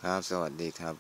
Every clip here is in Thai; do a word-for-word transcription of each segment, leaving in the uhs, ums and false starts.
ครับสวัสดีครับ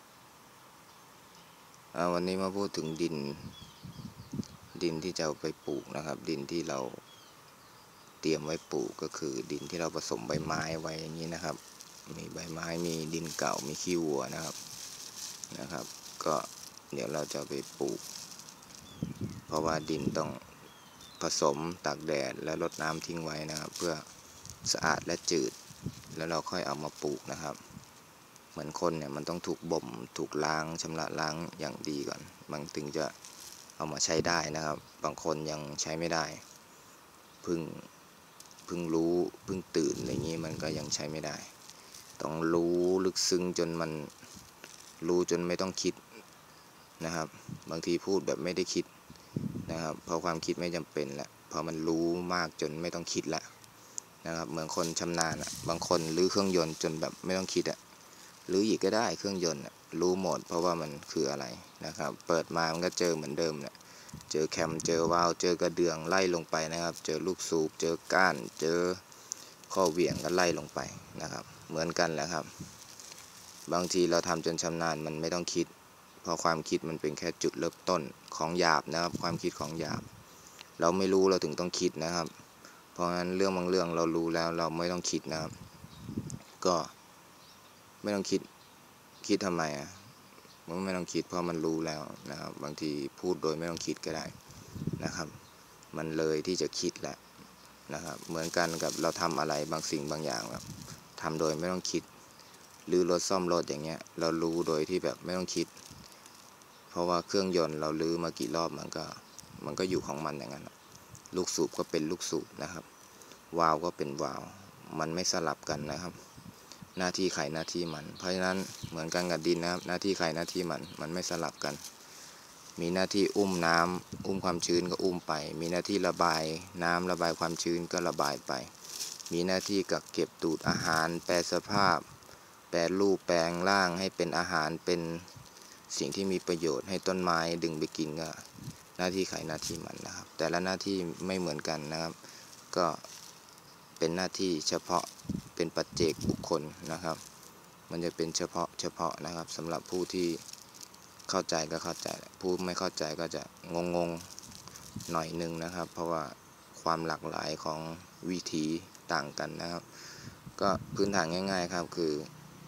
วันนี้มาพูดถึงดินดินที่จะเอาไปปลูกนะครับดินที่เราเตรียมไว้ปลูกก็คือดินที่เราผสมใบไม้ไว้อย่างนี้นะครับมีใบไม้มีดินเก่ามีขี้วัวนะครับนะครับก็เดี๋ยวเราจะไปปลูกเพราะว่าดินต้องผสมตากแดดและรดน้ำทิ้งไว้นะครับเพื่อสะอาดและจืดแล้วเราค่อยเอามาปลูกนะครับเหมือนคนเนี่ยมันต้องถูกบ่มถูกล้างชำระล้างอย่างดีก่อนมันถึงจะเอามาใช้ได้นะครับบางคนยังใช้ไม่ได้เพิ่งเพิ่งรู้เพิ่งตื่นอะไรอย่างนี้มันก็ยังใช้ไม่ได้ต้องรู้ลึกซึ้งจนมันรู้จนไม่ต้องคิดนะครับบางทีพูดแบบไม่ได้คิดนะครับเพราะความคิดไม่จำเป็นแหละพอมันรู้มากจนไม่ต้องคิดละนะครับเหมือนคนชำนาญอ่ะบางคนรื้อเครื่องยนต์จนแบบไม่ต้องคิดอ่ะหรืออีกก็ได้เครื่องยนต์รู้หมดเพราะว่ามันคืออะไรนะครับเปิดมามันก็เจอเหมือนเดิมเนี่ยเจอแคมเจอวาล์วเจอกระเดื่องไล่ลงไปนะครับเจอลูกสูบเจอก้านเจอข้อเหวี่ยงก็ไล่ลงไปนะครับเหมือนกันแหละครับบางทีเราทำจนชำนาญมันไม่ต้องคิดเพราะความคิดมันเป็นแค่จุดเริ่มต้นของหยาบนะครับความคิดของหยาบเราไม่รู้เราถึงต้องคิดนะครับเพราะฉะนั้นเรื่องบางเรื่องเรารู้แล้วเราไม่ต้องคิดนะครับก็ไม่ต้องคิดคิดทำไมอ่ะมันไม่ต้องคิดเพราะมันรู้แล้วนะครับบางทีพูดโดยไม่ต้องคิดก็ได้นะครับมันเลยที่จะคิดแหละนะครับเหมือนกันกับเราทำอะไรบางสิ่งบางอย่างแบบทำโดยไม่ต้องคิดหรือรถซ่อมรถอย่างเงี้ยเรารู้โดยที่แบบไม่ต้องคิดเพราะว่าเครื่องยนต์เราลื้อมากี่รอบมันก็มันก็อยู่ของมันอย่างนั้นลูกสูบก็เป็นลูกสูบนะครับวาล์วก็เป็นวาล์วมันไม่สลับกันนะครับหน้าที่ใครหน้าที่มันเพราะฉะนั้นเหมือนกันกับดินนะครับหน้าที่ใครหน้าที่มันมันไม่สลับกันมีหน้าที่อุ้มน้ำอุ้มความชื้นก็อุ้มไปมีหน้าที่ระบายน้ำระบายความชื้นก็ระบายไปมีหน้าที่กักเก็บดูดอาหารแปรสภาพแปรรูปแปลงร่างให้เป็นอาหารเป็นสิ่งที่มีประโยชน์ให้ต้นไม้ดึงไปกินก็หน้าที่ใครหน้าที่มันนะครับแต่ละหน้าที่ไม่เหมือนกันนะครับก็เป็นหน้าที่เฉพาะเป็นปัจเจกบุคคลนะครับมันจะเป็นเฉพาะเฉพาะนะครับสำหรับผู้ที่เข้าใจก็เข้าใจผู้ไม่เข้าใจก็จะงงงหน่อยนึงนะครับเพราะว่าความหลากหลายของวิธีต่างกันนะครับก็พื้นฐานง่ายๆครับคือ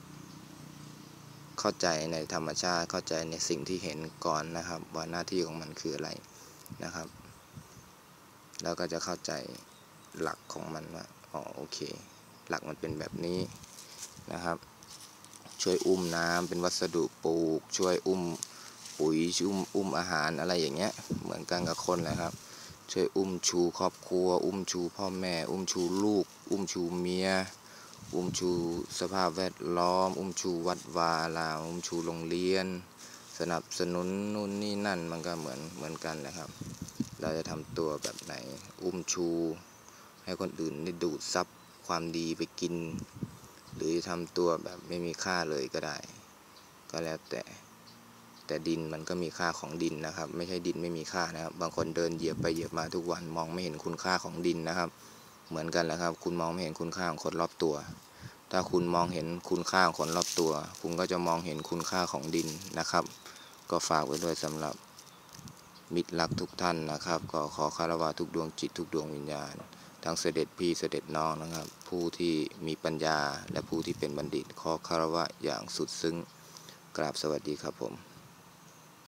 เข้าใจในธรรมชาติเข้าใจในสิ่งที่เห็นก่อนนะครับว่าหน้าที่ของมันคืออะไรนะครับแล้วก็จะเข้าใจหลักของมันว่าอ๋อโอเคหลักมันเป็นแบบนี้นะครับช่วยอุ้มน้ำเป็นวัสดุปลูกช่วยอุ้มปุ๋ยช่วยอุ้มอาหารอะไรอย่างเงี้ยเหมือนกันกับคนนะครับช่วยอุ้มชูครอบครัวอุ้มชูพ่อแม่อุ้มชูลูกอุ้มชูเมียอุ้มชูสภาพแวดล้อมอุ้มชูวัดวาอารามอุ้มชูโรงเรียนสนับสนุนนู่นนี่นั่นมันก็เหมือนเหมือนกันนะครับเราจะทำตัวแบบไหนอุ้มชูให้คนอื่นได้ดูดซับความดีไปกินหรือทำตัวแบบไม่มีค่าเลยก็ได้ก็แล้วแต่แต่ดินมันก็มีค่าของดินนะครับไม่ใช่ดินไม่มีค่านะครับบางคนเดินเหยียบไปเหยียบมาทุกวันมองไม่เห็นคุณค่าของดินนะครับเหมือนกันแหละครับคุณมองไม่เห็นคุณค่าของคนรอบตัวถ้าคุณมองเห็นคุณค่าของคนรอบตัวคุณก็จะมองเห็นคุณค่าของดินนะครับก็ฝากไว้ด้วยสำหรับมิตรรักทุกท่านนะครับก็ขอคารวะทุกดวงจิตทุกดวงวิญญาณทั้งเสด็จพี่เสด็จน้องนะครับผู้ที่มีปัญญาและผู้ที่เป็นบัณฑิตขอคารวะอย่างสุดซึ้งกราบสวัสดีครับผม